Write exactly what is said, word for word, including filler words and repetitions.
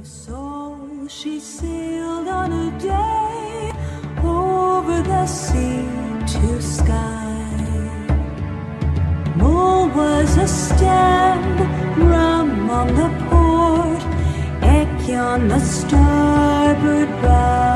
So she sailed on a day over the sea to sky. Mull was a stand, rum on the port, Eck on the starboard bow.